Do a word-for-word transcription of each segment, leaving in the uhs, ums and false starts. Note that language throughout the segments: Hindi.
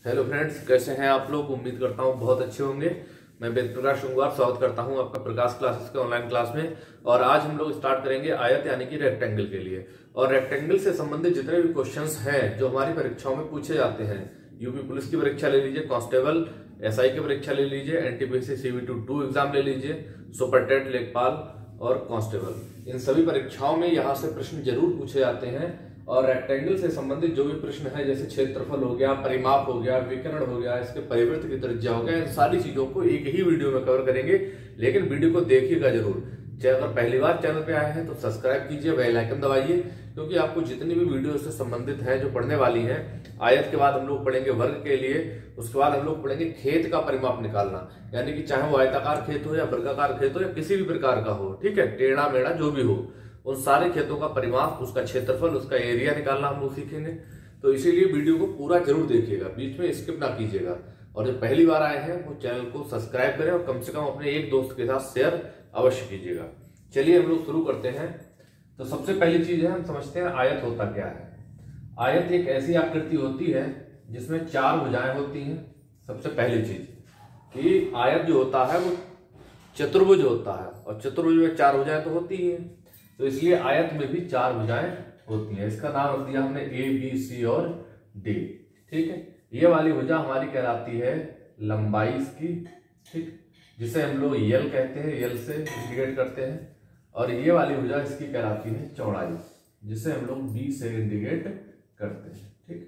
हेलो फ्रेंड्स, कैसे हैं आप लोग। उम्मीद करता हूं बहुत अच्छे होंगे। मैं वेद प्रकाश शुंगार स्वागत करता हूं आपका प्रकाश क्लासेस के ऑनलाइन क्लास में। और आज हम लोग स्टार्ट करेंगे आयत यानी कि रेक्टेंगल के लिए। और रेक्टेंगल से संबंधित जितने भी क्वेश्चंस हैं जो हमारी परीक्षाओं में पूछे जाते हैं, यूपी पुलिस की परीक्षा ले लीजिए, कांस्टेबल एसआई की परीक्षा ले लीजिए, एनटीपीसी सीबी टू एग्जाम ले लीजिए, सुपरटेंडेंट लेखपाल और कांस्टेबल, इन सभी परीक्षाओं में यहाँ से प्रश्न जरूर पूछे जाते हैं। और रेक्टेंगल से संबंधित जो भी प्रश्न है, जैसे क्षेत्रफल हो गया, परिमाप हो गया, विकर्ण हो गया, इसके परिवृत्त की त्रिज्या हो गया, इन सारी चीजों को एक ही वीडियो में कवर करेंगे। लेकिन वीडियो को देखिएगा जरूर। चाहे अगर पहली बार चैनल पे आए हैं तो सब्सक्राइब कीजिए, बेल आइकन दबाइए, क्योंकि आपको जितनी भी वीडियो से संबंधित है जो पढ़ने वाली हैं, आयत के बाद हम लोग पढ़ेंगे वर्ग के लिए, उसके बाद हम लोग पढ़ेंगे खेत का परिमाप निकालना, यानी कि चाहे वो आयताकार खेत हो या वर्गाकार खेत हो या किसी भी प्रकार का हो, ठीक है, टेढ़ा मेढ़ा जो भी हो, उन सारे खेतों का परिमाप, उसका क्षेत्रफल, उसका एरिया निकालना हम लोग सीखेंगे। तो इसीलिए वीडियो को पूरा जरूर देखिएगा, बीच में स्किप ना कीजिएगा। और जो पहली बार आए हैं वो चैनल को सब्सक्राइब करें और कम से कम अपने एक दोस्त के साथ शेयर अवश्य कीजिएगा। चलिए हम लोग शुरू करते हैं। तो सबसे पहली चीज है, हम समझते हैं आयत होता क्या है। आयत एक ऐसी आकृति होती है जिसमें चार भुजाएं होती हैं। सबसे पहली चीज कि आयत जो होता है वो चतुर्भुज होता है, और चतुर्भुज में चार भुजाएं तो होती ही है, तो इसलिए आयत में भी चार भुजाएं होती हैं। इसका नाम रख दिया हमने ए बी सी और डी, ठीक है। ये वाली भुजा हमारी कहलाती है लंबाई इसकी, ठीक, जिसे हम लोग यल कहते हैं, यल से इंडिकेट करते हैं। और ये वाली भुजा इसकी कहलाती है चौड़ाई, जिसे हम लोग बी से इंडिकेट करते हैं, ठीक।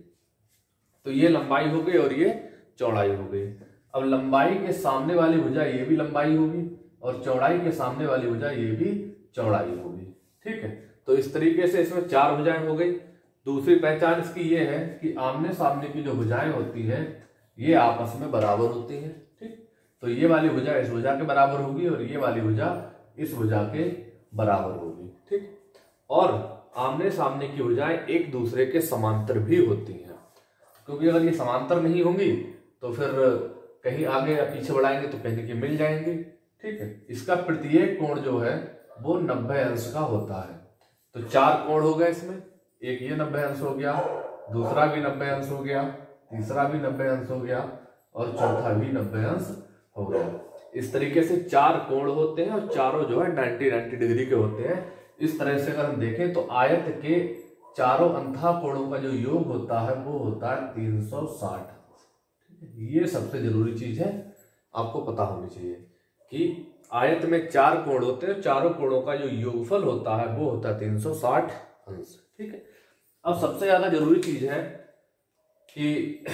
तो ये लंबाई हो गई और ये चौड़ाई हो गई। अब लंबाई के सामने वाली भुजा ये भी लंबाई होगी, और चौड़ाई के सामने वाली भुजा ये भी चौड़ाई होगी, ठीक है। तो इस तरीके से इसमें चार भुजाएं हो गई। दूसरी पहचान इसकी ये है कि आमने सामने की जो भुजाएं होती हैं ये आपस में बराबर होती हैं, ठीक। तो ये वाली भुजा इस भुजा के बराबर होगी और ये वाली भुजा इस भुजा के बराबर होगी, ठीक। और आमने सामने की भुजाएं एक दूसरे के समांतर भी होती हैं, क्योंकि अगर ये समांतर नहीं होंगी तो फिर कहीं आगे या पीछे बढ़ाएंगे तो कहीं के मिल जाएंगे, ठीक है। इसका प्रत्येक कोण जो है वो नब्बे अंश का होता है। तो चार कोण हो गए इसमें, एक ये नब्बे अंश हो गया, दूसरा भी नब्बे अंश हो गया, तीसरा भी नब्बे अंश हो गया, और चौथा भी नब्बे अंश हो गया। इस तरीके से चार कोण होते हैं और चारों जो है नब्बे नब्बे डिग्री के होते हैं। इस तरह से अगर हम देखें तो आयत के चारों अंतः कोणों का जो योग होता है वो होता है तीन सौ साठ। ये सबसे जरूरी चीज है, आपको पता होनी चाहिए कि आयत में चार कोण होते हैं, चारों कोणों का जो योगफल होता है वो होता है तीन सौ साठ अंश, ठीक है। अब सबसे ज्यादा जरूरी चीज है कि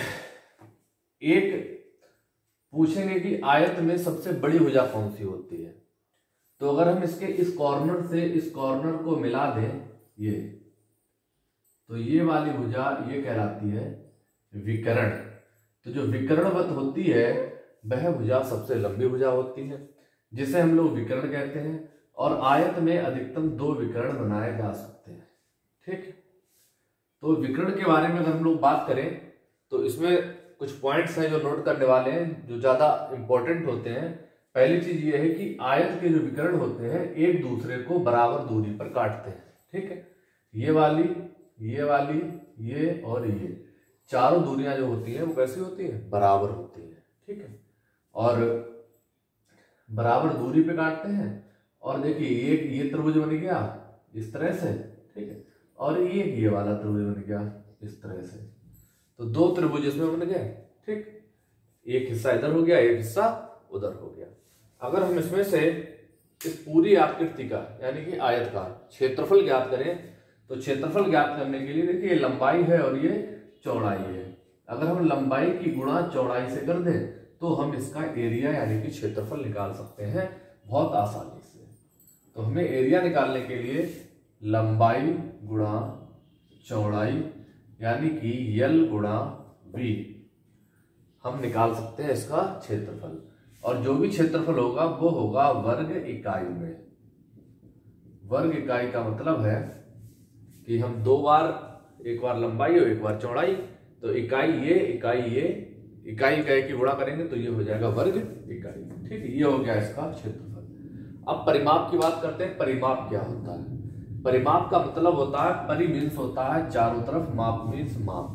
एक पूछेंगे कि आयत में सबसे बड़ी भुजा कौन सी होती है। तो अगर हम इसके इस कॉर्नर से इस कॉर्नर को मिला दें, ये तो ये वाली भुजा ये कहलाती है विकर्ण। तो जो विकर्णवत होती है वह भुजा सबसे लंबी भुजा होती है, जिसे हम लोग विकर्ण कहते हैं। और आयत में अधिकतम दो विकर्ण बनाए जा सकते हैं, ठीक। तो विकर्ण के बारे में अगर हम लोग बात करें तो इसमें कुछ पॉइंट्स हैं जो नोट करने वाले हैं, जो ज्यादा इंपॉर्टेंट होते हैं। पहली चीज ये है कि आयत के जो विकर्ण होते हैं एक दूसरे को बराबर दूरी पर काटते हैं, ठीक है। ये वाली, ये वाली, ये और ये चारों दूरियां जो होती हैं वो कैसी होती हैं, बराबर होती है, ठीक है। और बराबर दूरी पे काटते हैं। और देखिए एक ये त्रिभुज बन गया इस तरह से, ठीक है, और एक ये वाला त्रिभुज बन गया इस तरह से। तो दो त्रिभुज इसमें बन गए, ठीक। एक हिस्सा इधर हो गया, एक हिस्सा उधर हो गया। अगर हम इसमें से इस पूरी आकृति का यानी कि आयत का क्षेत्रफल ज्ञात करें तो क्षेत्रफल ज्ञात करने के लिए देखिए लंबाई है और ये चौड़ाई है। अगर हम लंबाई की गुणा चौड़ाई से कर दें तो हम इसका एरिया यानी कि क्षेत्रफल निकाल सकते हैं बहुत आसानी से। तो हमें एरिया निकालने के लिए लंबाई गुणा चौड़ाई यानी कि यल गुणा वी हम निकाल सकते हैं इसका क्षेत्रफल। और जो भी क्षेत्रफल होगा वो होगा वर्ग इकाई में। वर्ग इकाई का मतलब है कि हम दो बार, एक बार लंबाई और एक बार चौड़ाई, तो इकाई ये इकाई ये इकाई इकाई की गुणा करेंगे तो ये हो जाएगा वर्ग इकाई, ठीक है। ये हो गया इसका क्षेत्रफल। अब परिमाप की बात करते हैं। परिमाप क्या होता है? परिमाप का मतलब होता है, परि मीन्स होता है चारों तरफ, माप मीन्स माप।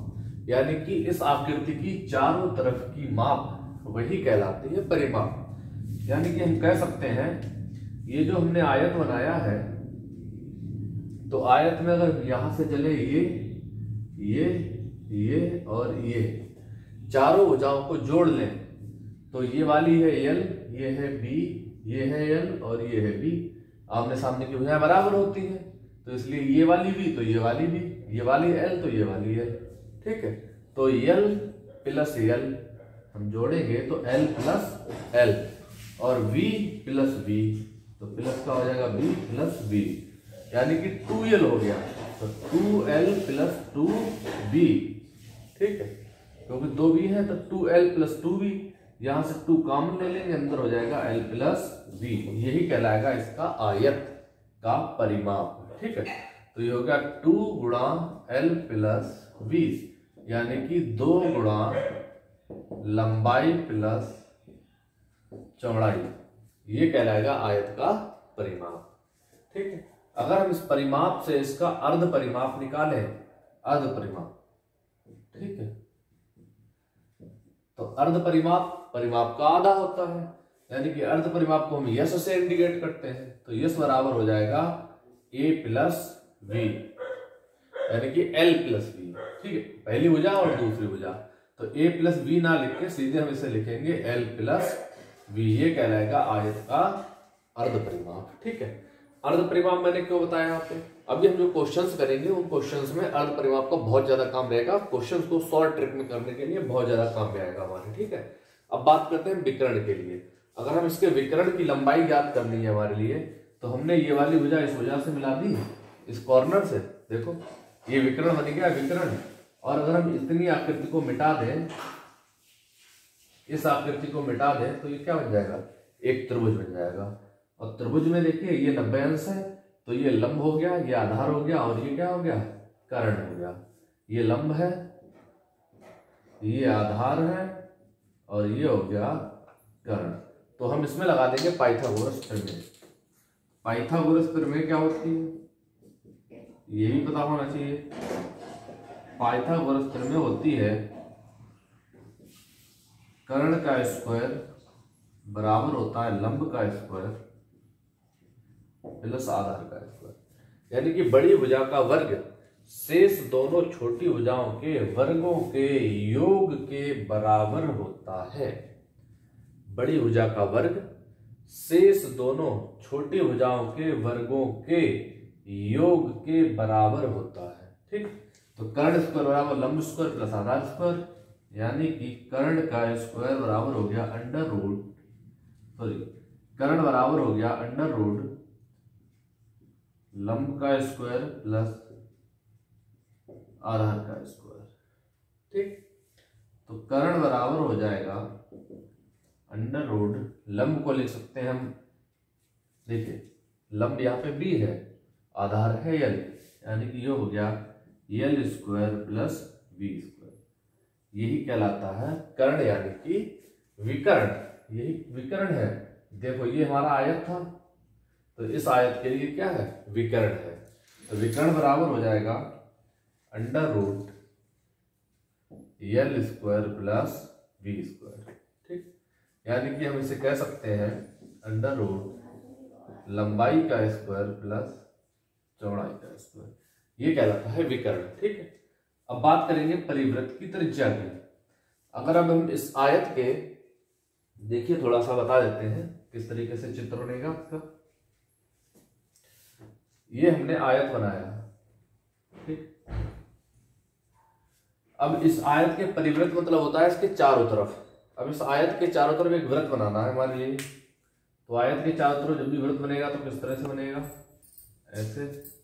यानी कि इस आकृति की चारों तरफ की माप वही कहलाती है परिमाप। यानी कि हम कह सकते हैं ये जो हमने आयत बनाया है, तो आयत में अगर यहां से चले ये ये ये और ये चारों भुजाओं को जोड़ लें तो ये वाली है एल, ये है बी, ये है एल और ये है बी। आमने सामने की भुजाएं बराबर होती हैं, तो इसलिए ये वाली भी तो ये वाली भी, ये वाली एल तो ये वाली एल। ठीक है, तो एल प्लस एल हम जोड़ेंगे तो एल प्लस एल, और v प्लस v तो प्लस का हो जाएगा b प्लस v, यानी कि टू एल हो गया, तो two L plus two B. ठीक है, क्योंकि दो b है तो two L plus two B, यहां से टू कॉमन ले लेंगे, अंदर हो जाएगा l प्लस v। यही कहलाएगा इसका आयत का परिमाप। ठीक है, तो ये हो गया टू गुणा एल प्लस वी, यानी कि दो गुणा लंबाई प्लस चौड़ाई, ये कहलाएगा आयत का परिमाप। ठीक है, अगर हम इस परिमाप से इसका अर्ध परिमाप निकालें, अर्ध परिमाप, ठीक है, तो अर्ध परिमाप परिमाप का आधा होता है, यानी कि अर्ध परिमाप को हम यश से इंडिकेट करते हैं, तो यश बराबर हो जाएगा a प्लस वी, यानी कि l प्लस वी। ठीक है, पहली भुजा और दूसरी भुजा, तो a प्लस वी ना लिख के सीधे हम इसे लिखेंगे l प्लस वी, ये कहलाएगा आयत का अर्ध परिमाप। ठीक है, अर्ध परिमाप मैंने क्यों बताया यहाँ पे, अभी हम जो क्वेश्चंस करेंगे उन क्वेश्चंस में अर्ध परिमाप का बहुत ज्यादा काम रहेगा, क्वेश्चंस को शॉर्ट ट्रिक में करने के लिए बहुत ज्यादा काम में आएगा हमारे। ठीक है, अब बात करते हैं विकर्ण के लिए। अगर हम इसके विकर्ण की लंबाई ज्ञात करनी है हमारे लिए, तो हमने ये वाली भुजा इस भुजा से मिला दी, इस कॉर्नर से, देखो ये विकर्ण बन गया विकर्ण। और अगर हम इतनी आकृति को मिटा दें, इस आकृति को मिटा दें, तो ये क्या बन जाएगा, एक त्रिभुज बन जाएगा। और त्रिभुज में देखिए ये नब्बे अंश है, तो ये लंब हो गया, ये आधार हो गया, और ये क्या हो गया, कर्ण हो गया। ये लंब है, ये आधार है, और ये हो गया कर्ण। तो हम इसमें लगा देंगे पाइथागोरस प्रमेय। पाइथागोरस प्रमेय क्या होती है, ये भी पता होना चाहिए। पाइथागोरस प्रमेय होती है कर्ण का स्क्वायर बराबर होता है लंब का स्क्वायर प्लस आधार का स्क्वायर, यानी कि बड़ी भुजा का वर्ग शेष दोनों छोटी भुजाओं के वर्गों के योग के बराबर होता है। बड़ी भुजा का वर्ग शेष दोनों छोटी भुजाओं के वर्गों के योग के बराबर होता है। ठीक, तो कर्ण स्क्वायर बराबर लंब स्क्वायर प्लस आधार स्क्वायर, यानी कि कर्ण का स्क्वायर बराबर हो गया अंडर रूट, सॉरी कर्ण बराबर हो गया अंडर रूट लंब का स्क्वायर प्लस आधार का स्क्वायर। ठीक, तो कर्ण बराबर हो जाएगा अंडर रूट, लंब को लिख सकते हैं हम, देखिए लंब यहाँ पे b है, आधार है l, यानी कि ये हो गया L square plus V square. यही कहलाता है कर्ण, यानी कि विकर्ण। यही विकर्ण है। देखो ये हमारा आयत था, तो इस आयत के लिए क्या है, विकर्ण है। तो विकर्ण बराबर हो जाएगा under root L square plus V square. ठीक, यानी कि हम इसे कह सकते हैं अंडर रूट लंबाई का स्क्वायर प्लस चौड़ाई का स्क्वायर, ये कहलाता है विकर्ण। ठीक है, अब बात करेंगे परिवृत्त की त्रिज्या की। अगर अब हम इस आयत के, देखिए थोड़ा सा बता देते हैं किस तरीके से चित्र बनेगा इसका। ये हमने आयत बनाया, ठीक, अब इस आयत के परिवृत्त मतलब होता है इसके चारों तरफ। अब इस आयत के चारों तरफ एक वृत्त बनाना है हमारे लिए, तो आयत के चारों तरफ जब भी वृत्त बनेगा तो किस तरह से बनेगा, ऐसे,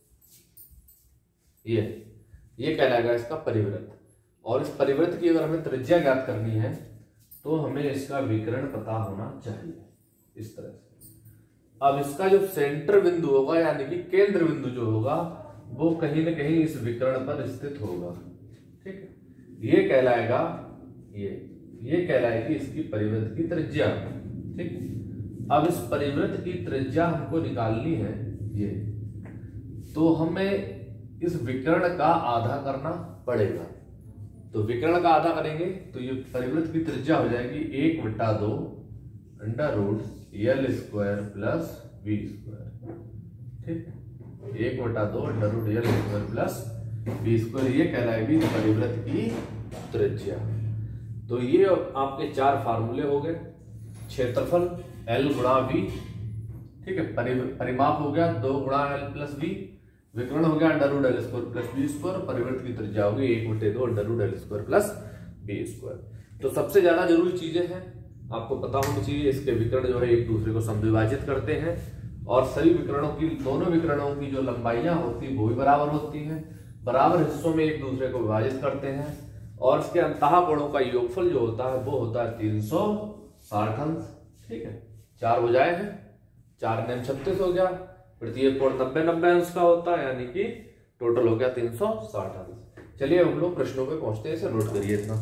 ये ये कहलाएगा इसका परिवृत्त। और इस परिवृत्त की अगर हमें त्रिज्या ज्ञात करनी है तो हमें इसका विकर्ण पता होना चाहिए, इस तरह से। अब इसका जो सेंटर बिंदु होगा, यानी कि केंद्र बिंदु जो होगा, वो कहीं ना कहीं इस विकर्ण पर स्थित होगा। ठीक है, ये कहलाएगा, ये ये कहलाएगी इसकी परिवृत्त की त्रिज्या। ठीक, अब इस परिवृत्त की त्रिज्या हमको निकालनी है ये, तो हमें इस विकर्ण का आधा करना पड़ेगा। तो विकर्ण का आधा करेंगे तो ये परिवृत्त की त्रिज्या हो जाएगी एक बटा दो under root L square plus B square. ठीक, एक बटा दो under root L square plus B square, ये कहलाएगी परिवृत्त की त्रिज्या। तो ये आपके चार फार्मूले हो गए। क्षेत्रफल एल गुणा बी, ठीक है, परिमाप हो गया दो गुणा एल प्लस बी, विकर्ण हो गया under root L square plus B square, परिवृत्त की त्रिज्या होगी एक बटे दो under root L square plus B square. तो सबसे ज्यादा जरूरी चीजें हैं, आपको पता होनी चाहिए। इसके विकर्ण जो है एक दूसरे को समद्विभाजित करते हैं और सभी विकरणों की, दोनों विकरणों की जो लंबाइयां होती है वो भी बराबर होती हैं, बराबर हिस्सों में एक दूसरे को विभाजित करते हैं और इसके अंतः कोणों का योगफल जो होता है वो होता है तीन सौ साठ अंश। ठीक है, चार भुजाएं हैं, चार नेम छत्तीस हो गया, प्रत्येक कोण नब्बे नब्बे अंश का होता है, यानी कि टोटल हो गया तीन सौ साठ अंश। चलिए हम लोग प्रश्नों पे पहुंचते हैं, इसे नोट करिए इतना।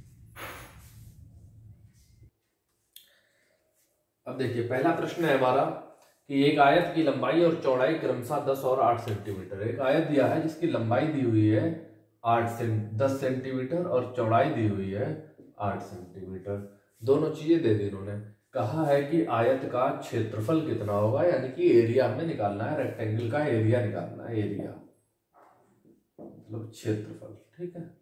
अब देखिए पहला प्रश्न है हमारा कि एक आयत की लंबाई और चौड़ाई क्रमशः दस और आठ सेंटीमीटर। एक आयत दिया है जिसकी लंबाई दी हुई है आठ से दस सेंटीमीटर और चौड़ाई दी हुई है आठ सेंटीमीटर। दोनों चीजें दे दी इन्होंने। कहा है कि आयत का क्षेत्रफल कितना होगा, यानी कि एरिया हमें निकालना है, रेक्टेंगल का एरिया निकालना है, एरिया मतलब क्षेत्रफल। ठीक है,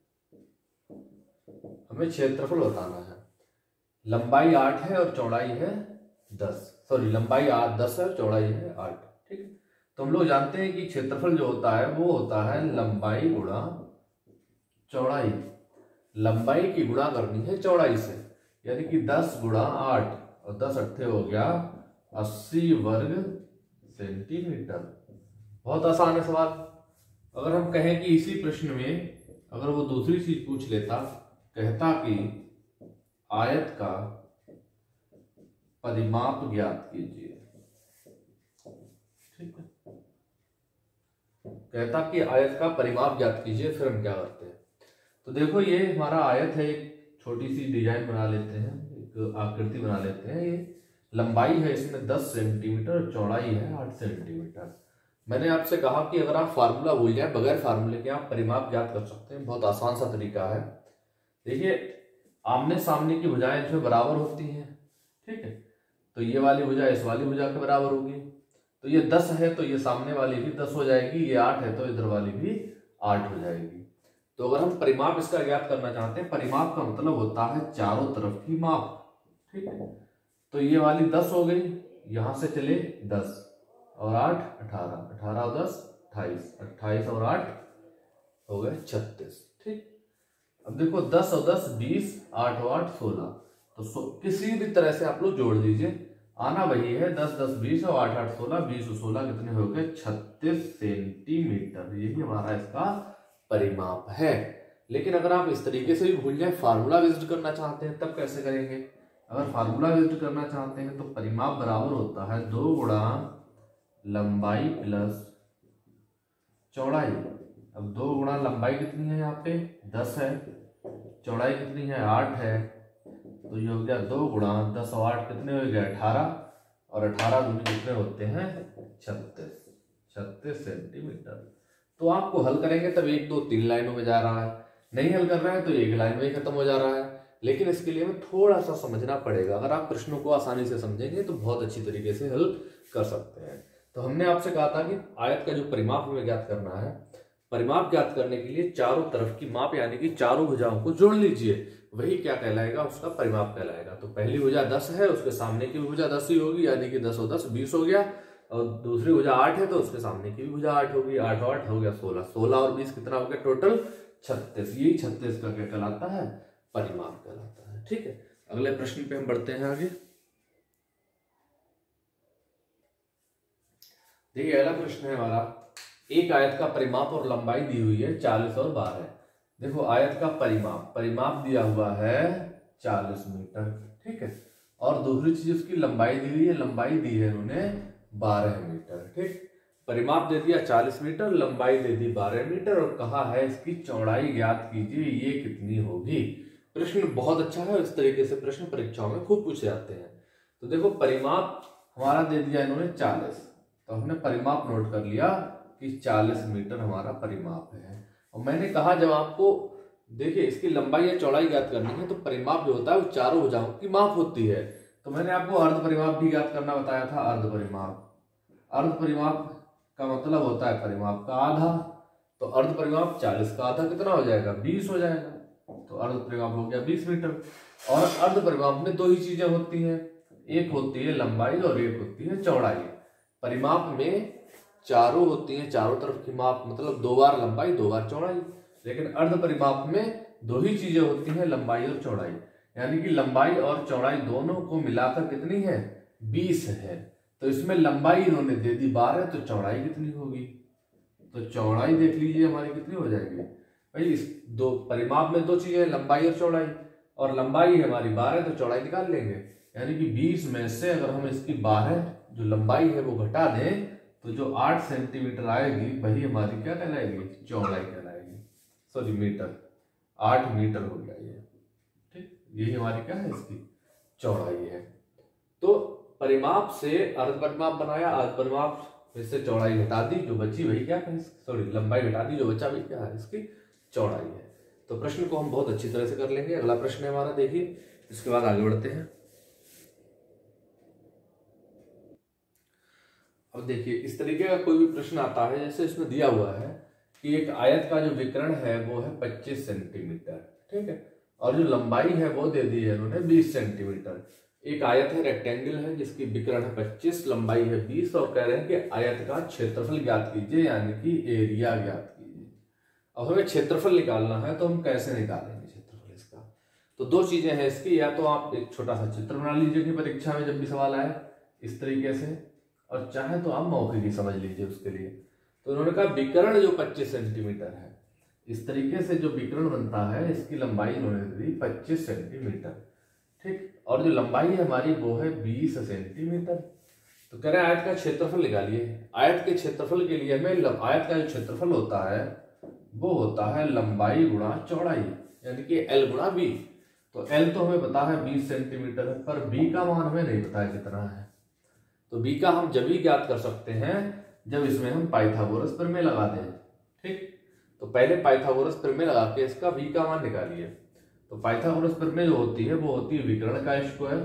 हमें क्षेत्रफल बताना है। लंबाई आठ है और चौड़ाई है दस, सॉरी लंबाई आठ दस है और चौड़ाई है आठ। ठीक है, तो हम लोग जानते हैं कि क्षेत्रफल जो होता है वो होता है लंबाई गुणा चौड़ाई। लंबाई की गुणा करनी है चौड़ाई से, यानी कि दस गुणा आठ और दस अट्ठे हो गया अस्सी वर्ग सेंटीमीटर। बहुत आसान है सवाल। अगर हम कहें कि इसी प्रश्न में अगर वो दूसरी चीज पूछ लेता, कहता कि आयत का परिमाप ज्ञात कीजिए, ठीक है, कहता कि आयत का परिमाप ज्ञात कीजिए, फिर हम क्या करते हैं। तो देखो ये हमारा आयत है, एक छोटी सी डिजाइन बना लेते हैं, एक आकृति बना लेते हैं। ये लंबाई है इसमें दस सेंटीमीटर, चौड़ाई है आठ सेंटीमीटर। मैंने आपसे कहा कि अगर आप फार्मूला भूल जाए, बगैर फार्मूले के आप परिमाप ज्ञात कर सकते हैं। बहुत आसान सा तरीका है। देखिए आमने सामने की भुजाएं जो बराबर होती हैं, ठीक है, तो ये वाली भुजा इस वाली भुजा के बराबर होगी। तो ये दस है तो ये सामने वाली भी दस हो जाएगी, ये आठ है तो इधर वाली भी आठ हो जाएगी। तो अगर हम परिमाप इसका ज्ञात करना चाहते हैं, परिमाप का मतलब होता है चारों तरफ की माप। ठीक है, तो ये वाली दस हो गई, यहां से चले दस और आठ अठारह, अठारह और दस अट्ठाईस, अट्ठाईस और आठ हो गए छत्तीस। ठीक, अब देखो दस और दस बीस, आठ और आठ सोलह, तो किसी भी तरह से आप लोग जोड़ दीजिए, आना वही है दस दस बीस और आठ आठ सोलह, बीस और सोलह कितने हो गए छत्तीस सेंटीमीटर। यही हमारा इसका परिमाप है। लेकिन अगर आप इस तरीके से भी भूल जाए, फार्मूला विजिट करना चाहते हैं तब कैसे करेंगे। अगर फार्मूला विजिट करना चाहते हैं तो परिमाप बराबर होता है दो गुणा लंबाई प्लस चौड़ाई। अब दो गुणा लंबाई कितनी है, यहाँ पे दस है, चौड़ाई कितनी है आठ है, तो ये हो गया दो गुणा दस और आठ कितने हो गए अठारह, और अठारह दूनी कितने होते हैं छत्तीस, छत्तीस सेंटीमीटर। तो आपको हल करेंगे तब एक दो तीन लाइनों में जा रहा है, नहीं हल कर रहे हैं तो एक लाइन में ही खत्म हो जा रहा है। लेकिन इसके लिए हमें थोड़ा सा समझना पड़ेगा। अगर आप प्रश्नों को आसानी से समझेंगे तो बहुत अच्छी तरीके से हल कर सकते हैं। तो हमने आपसे कहा था कि आयत का जो परिमाप हमें ज्ञात करना है, परिमाप ज्ञात करने के लिए चारों तरफ की माप यानी कि चारों भुजाओं को जोड़ लीजिए, वही क्या कहलाएगा, उसका परिमाप कहलाएगा। तो पहली भुजा दस है, उसके सामने की भुजा दस ही होगी, यानी कि दस और दस बीस हो गया, और दूसरी भुजा आठ है तो उसके सामने की भी भुजा आठ होगी, आठ और आठ हो गया सोलह, सोलह और बीस कितना हो गया टोटल छत्तीस। यही छत्तीस का क्या कहलाता है, परिमाप कहलाता है। ठीक है, अगले प्रश्न पे हम बढ़ते हैं आगे। देखिए अगला प्रश्न है हमारा, एक आयत का परिमाप और लंबाई दी हुई है चालीस और बारह। देखो आयत का परिमाप, परिमाप दिया हुआ है चालीस मीटर, ठीक है, और दूसरी चीज उसकी लंबाई दी हुई है, लंबाई दी है उन्होंने बारह मीटर। ठीक, परिमाप दे दिया चालीस मीटर, लंबाई दे दी बारह मीटर, और कहा है इसकी चौड़ाई ज्ञात कीजिए, ये कितनी होगी। प्रश्न बहुत अच्छा है, इस तरीके से प्रश्न परीक्षाओं में खूब पूछे जाते हैं। तो देखो परिमाप हमारा दे दिया इन्होंने चालीस, तो हमने परिमाप नोट कर लिया कि चालीस मीटर हमारा परिमाप है। और मैंने कहा जब आपको देखिए इसकी लंबाई या चौड़ाई ज्ञात करनी है तो परिमाप जो होता है वो चारों भुजाओं की माप होती है। तो मैंने आपको अर्ध परिमाप भी ज्ञात करना बताया था। अर्ध परिमाप, अर्ध परिमाप का मतलब होता है परिमाप का आधा। तो अर्ध परिमाप चालीस का आधा कितना हो जाएगा, बीस हो जाएगा। तो अर्ध परिमाप हो गया बीस मीटर। और अर्ध परिमाप में दो ही चीजें होती हैं, एक होती है लंबाई और एक होती है चौड़ाई। परिमाप में चारों होती हैं, चारों तरफ की माप, मतलब दो बार लंबाई दो बार चौड़ाई। लेकिन अर्ध परिमाप में दो ही चीजें होती हैं, लंबाई और चौड़ाई। यानी कि लंबाई और चौड़ाई दोनों को मिलाकर कितनी है, बीस है। तो इसमें लंबाई इन्होंने दे दी बारह, तो चौड़ाई कितनी होगी, तो चौड़ाई देख लीजिए हमारी कितनी हो जाएगी भाई। इस दो परिमाप में दो चीजें, लंबाई और चौड़ाई, और लंबाई है हमारी बारह, तो चौड़ाई निकाल लेंगे। यानी कि बीस में से अगर हम इसकी बारह जो लंबाई है वो घटा दें तो जो आठ सेंटीमीटर आएगी वही हमारी क्या कहलाएगी, चौड़ाई कहलाएगी। सॉरी मीटर, आठ मीटर हो गया ये, ठीक। यही हमारी क्या है, इसकी चौड़ाई है। तो परिमाप से अर्ध परिमाप बनाया, अर्ध परिमाप से चौड़ाई घटा दी, जो बची वही क्या है, सॉरी लंबाई घटा दी, जो बचा वही क्या है, इसकी चौड़ाई है। तो प्रश्न को हम बहुत अच्छी तरह से कर लेंगे। अगला प्रश्न है हमारा, देखिए इसके बाद आगे बढ़ते हैं। अब देखिए इस तरीके का कोई भी प्रश्न आता है, जैसे इसमें दिया हुआ है कि एक आयत का जो विकर्ण है वो है पच्चीस सेंटीमीटर, ठीक है, और जो लंबाई है वो दे दी है उन्होंने बीस सेंटीमीटर। एक आयत है, रेक्टेंगल है, जिसकी विकर्ण है पच्चीस, लंबाई है बीस, और कह रहे हैं कि आयत का क्षेत्रफल ज्ञात कीजिए, यानी कि एरिया ज्ञात कीजिए। अब हमें क्षेत्रफल निकालना है, तो हम कैसे निकालेंगे क्षेत्रफल इसका, तो दो चीजें हैं इसकी। या तो आप एक छोटा सा चित्र बना लीजिए कि परीक्षा में जब भी सवाल आए इस तरीके से, और चाहे तो आप मौखिक ही समझ लीजिए उसके लिए। तो उन्होंने कहा विकर्ण जो पच्चीस सेंटीमीटर है, इस तरीके से जो विकर्ण बनता है इसकी लंबाई उन्होंने दी पच्चीस सेंटीमीटर, ठीक, और जो लंबाई है हमारी वो है बीस सेंटीमीटर। तो कह रहे हैं आयत का क्षेत्रफल निकालिए। आयत के क्षेत्रफल के लिए हमें आयत का जो क्षेत्रफल होता है वो होता है लंबाई गुणा चौड़ाई, यानी कि एल गुणा बी। तो एल तो हमें पता है बीस सेंटीमीटर है, पर बी का मान हमें नहीं पता है कितना है। तो बी का हम जब ही ज्ञात कर सकते हैं जब इसमें हम पाइथागोरस प्रमेय लगा दें, ठीक। तो पहले पाइथागोरस प्रमेय लगा के इसका बी का मान निकालिए। तो पाइथागोरस प्रमेय जो होती है वो होती है विकर्ण का स्क्वायर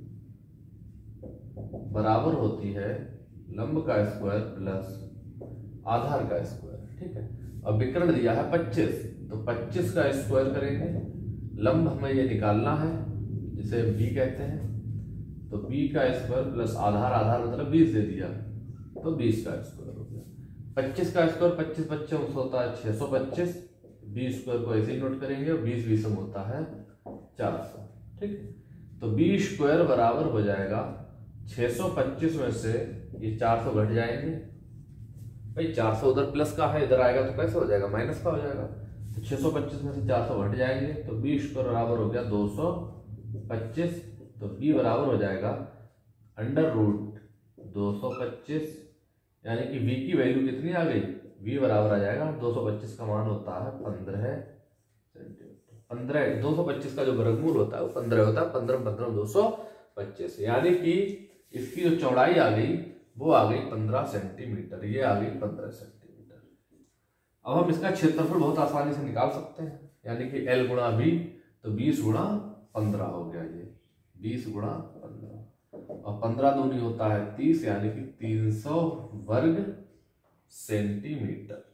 बराबर होती है लंब का स्क्वायर प्लस आधार का स्क्वायर, ठीक है। अब विकर्ण दिया है पच्चीस, तो पच्चीस का स्क्वायर करेंगे, लंब हमें ये निकालना है जिसे बी कहते हैं। तो b का स्क्वायर प्लस आधार, आधार मतलब बीस दे दिया, तो बीस का स्क्वायर हो गया। पच्चीस का स्क्वायर, पच्चीस पच्चीस होता है छह सौ पच्चीस, बी स्क्वायर को ऐसे ही नोट करेंगे, और बीस बीस होता है चार सौ, ठीक। तो बी स्क्वायर बराबर हो जाएगा छह सौ पच्चीस में से ये चार सौ घट जाएंगे भाई, चार सौ उधर प्लस का है, इधर आएगा तो कैसे हो जाएगा, माइनस का हो जाएगा। तो छह सौ पच्चीस में से चार सौ घट जाएंगे, तो बी स्क्वायर बराबर हो गया दो सौ पच्चीस। तो b बराबर हो जाएगा अंडर रूट दो सौ पच्चीस, यानी कि v की वैल्यू कितनी आ गई, v बराबर आ जाएगा दो सौ पच्चीस का मान होता है पंद्रह सेंटीमीटर। पंद्रह दो सौ पच्चीस का जो वर्गमूल होता है वो पंद्रह होता है, पंद्रह पंद्रह दो सौ पच्चीस, यानी कि इसकी जो चौड़ाई आ गई वो आ गई पंद्रह सेंटीमीटर, ये आ गई पंद्रह सेंटीमीटर। अब हम इसका क्षेत्रफल बहुत आसानी से निकाल सकते हैं, यानी कि l गुणा बी, तो बीस गुणा पंद्रह हो गया, ये बीस गुणा पंद्रह, और पंद्रह दूनी होता है तीस, यानी कि तीन सौ वर्ग सेंटीमीटर,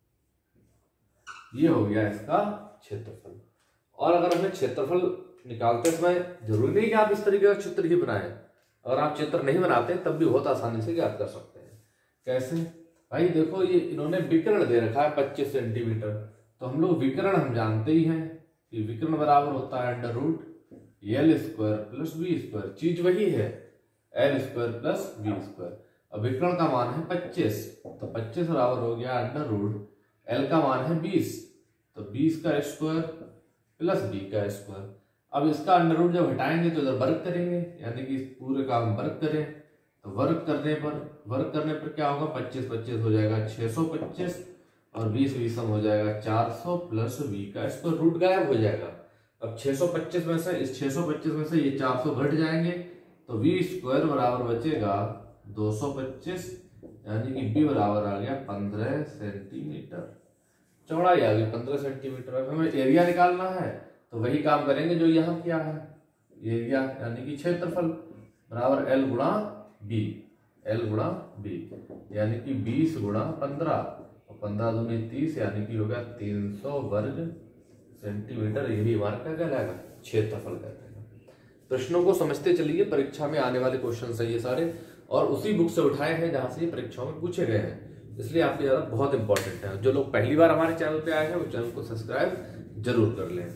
ये हो गया इसका क्षेत्रफल। और अगर हमें क्षेत्रफल निकालते समय जरूरी नहीं कि आप इस तरीके का चित्र ही बनाएं, अगर आप चित्र नहीं बनाते तब भी बहुत आसानी से ज्ञात कर सकते हैं। कैसे भाई, देखो ये इन्होंने विकर्ण दे रखा है पच्चीस सेंटीमीटर, तो हम लोग विकर्ण हम जानते ही हैं कि विकर्ण बराबर होता है under root L square plus B square, चीज वही है, L square plus B square. अब विकर्ण का मान है पच्चीस, तो पच्चीस बराबर हो गया अंडर रूट एल का मान है बीस, तो बीस का स्क्वायर प्लस बी का स्क्वायर। अब इसका अंडर रूट जब हटाएंगे तो इधर वर्ग करेंगे, यानी कि पूरे का हम वर्ग करें, तो वर्ग करने पर वर्ग करने पर क्या होगा, पच्चीस पच्चीस हो जाएगा छह सौ पच्चीस, और बीस बीस हो जाएगा चार सौ प्लस बी का स्क्वायर, रूट गायब हो जाएगा। अब छह सौ पच्चीस में से इस छह सौ पच्चीस में से ये चार सौ घट जाएंगे, तो बी स्क्वायर बराबर बचेगा दो सौ पच्चीस, यानी कि बी बराबर आ गया पंद्रह सेंटीमीटर। चौड़ाई आ गई पंद्रह सेंटीमीटर। अब हमें एरिया निकालना है तो वही काम करेंगे जो यहाँ किया है, एरिया यानी कि क्षेत्रफल बराबर एल गुणा बी, एल गुणा बी यानी कि बीस गुणा पंद्रह और पंद्रह दूनी तीस यानी कि हो गया तीन सौ वर्ग सेंटीमीटर। यही हमारा क्या कहलाएगा, क्षेत्रफल कहलाएगा। प्रश्नों को समझते चलिए, परीक्षा में आने वाले क्वेश्चन है ये सारे और उसी बुक से उठाए हैं जहां से ये परीक्षाओं में पूछे गए हैं, इसलिए आपके ज्यादा बहुत इंपॉर्टेंट है। जो लोग पहली बार हमारे चैनल पे आए हैं वो चैनल को सब्सक्राइब जरूर कर लें।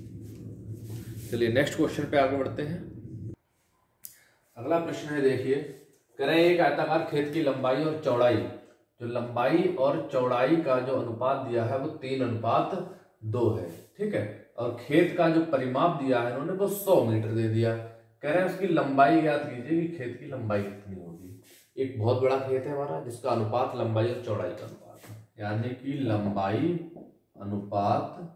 चलिए नेक्स्ट क्वेश्चन पे आगे बढ़ते हैं। अगला प्रश्न है, देखिए करें एक आयताकार खेत की लंबाई और चौड़ाई, जो लंबाई और चौड़ाई का जो अनुपात दिया है वो तीन अनुपात दो है, ठीक है। और खेत का जो परिमाप दिया है इन्होंने वो सौ मीटर दे दिया। कह रहे हैं उसकी लंबाई ज्ञात कीजिए कि खेत की लंबाई कितनी होगी। एक बहुत बड़ा खेत है हमारा जिसका अनुपात लंबाई और चौड़ाई का अनुपात है, यानी कि लंबाई अनुपात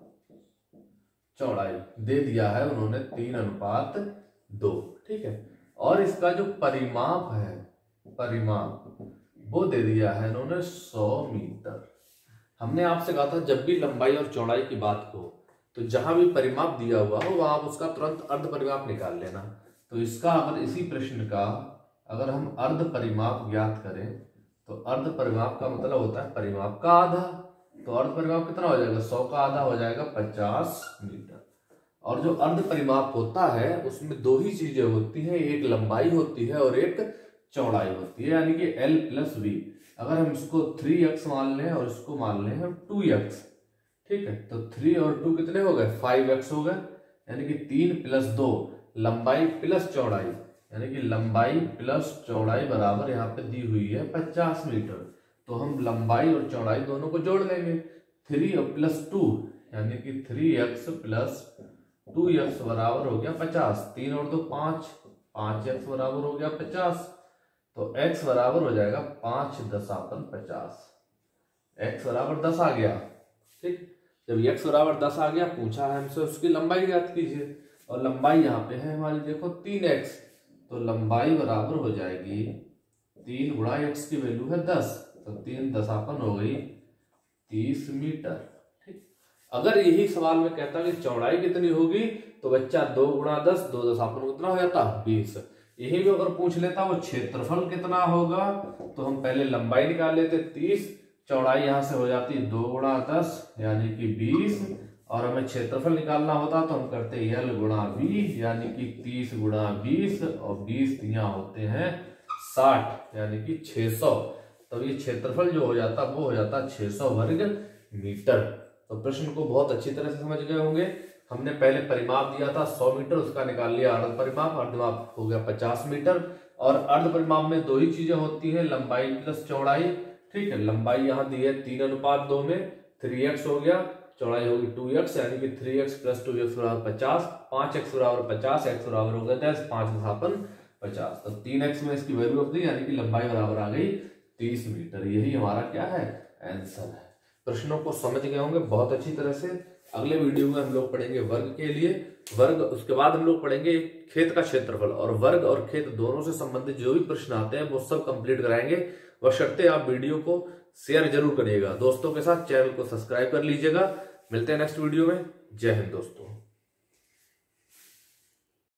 चौड़ाई दे दिया है उन्होंने तीन अनुपात दो, ठीक है। और इसका जो परिमाप है, परिमाप वो दे दिया है इन्होंने सौ मीटर। हमने आपसे कहा था जब भी लंबाई और चौड़ाई की बात हो तो जहां भी परिमाप दिया हुआ हो वहां आप उसका तुरंत अर्ध परिमाप निकाल लेना। तो इसका अगर इसी प्रश्न का अगर हम अर्ध परिमाप ज्ञात करें तो अर्ध परिमाप का मतलब होता है परिमाप का आधा। तो अर्ध परिमाप कितना हो जाएगा, सौ का आधा हो जाएगा पचास मीटर। और जो अर्ध परिमाप होता है उसमें दो ही चीजें होती हैं, एक लंबाई होती है और एक चौड़ाई होती है, यानी कि एल प्लस वी। अगर हम इसको थ्री एक्स मान लें और इसको मान लें हम टू एक्स, ठीक है, तो थ्री और टू कितने हो गए, फाइव एक्स हो गए, यानी कि तीन प्लस दो लंबाई प्लस चौड़ाई, यानी कि लंबाई प्लस चौड़ाई बराबर यहाँ पे दी हुई है पचास मीटर। तो हम लंबाई और चौड़ाई दोनों को जोड़ लेंगे, थ्री और प्लस टू यानी कि three X plus two X बराबर हो गया पचास, तीन और दो पांच, पांच एक्स बराबर हो गया पचास। तो x बराबर हो जाएगा पांच दशापन पचास, x बराबर दस आ गया, ठीक। जब x बराबर दस आ गया पूछा है हमसे उसकी लंबाई ज्ञात कीजिए, और लंबाई यहाँ पे है हमारी देखो तीन एक्स, तो लंबाई बराबर हो जाएगी तीन गुणा एक्स की वैल्यू है दस, तो तीन दशापन हो गई तीस मीटर, ठीक। अगर यही सवाल में कहता कि चौड़ाई कितनी होगी तो बच्चा दो गुणा दस, दो दशापन कितना हो जाता बीस। यही भी अगर पूछ लेता वो क्षेत्रफल कितना होगा तो हम पहले लंबाई निकाल लेते तीस, चौड़ाई यहां से हो जाती दो गुणा दस यानी कि बीस, और हमें क्षेत्रफल निकालना होता तो हम करते एल गुणा वी यानी कि तीस गुणा बीस, और बीस यहाँ होते हैं साठ यानी कि छह सौ। तो ये क्षेत्रफल जो हो जाता वो हो जाता छह सौ वर्ग मीटर। तो प्रश्न को बहुत अच्छी तरह से समझ गए होंगे। हमने पहले परिमाप दिया था सौ मीटर, उसका निकाल लिया अर्ध परिमाप, अर्धमाप हो गया पचास मीटर। और अर्ध परिमाप में दो ही चीजें होती हैं, लंबाई प्लस चौड़ाई, ठीक है। लंबाई यहाँ दी है तीन अनुपात दो में, थ्री एक्स हो गया, चौड़ाई होगी टू एक्स यानी कि three X plus two X बराबर पचास, पांच एक्स बराबर पचास, एक्स बराबर हो गया दस, पांच दशापन पचास। तो तीन एक्स में इसकी वैल्यू रख दी यानी कि लंबाई बराबर आ गई तीस मीटर। यही हमारा क्या है, आंसर है। प्रश्नों को समझ गए होंगे बहुत अच्छी तरह से। अगले वीडियो में हम लोग पढ़ेंगे वर्ग के लिए वर्ग, उसके बाद हम लोग पढ़ेंगे खेत का क्षेत्रफल, और वर्ग और खेत दोनों से संबंधित जो भी प्रश्न आते हैं वो सब कंप्लीट कराएंगे। बशर्ते आप वीडियो को शेयर जरूर करिएगा दोस्तों के साथ, चैनल को सब्सक्राइब कर लीजिएगा। मिलते हैं नेक्स्ट वीडियो में। जय हिंद दोस्तों।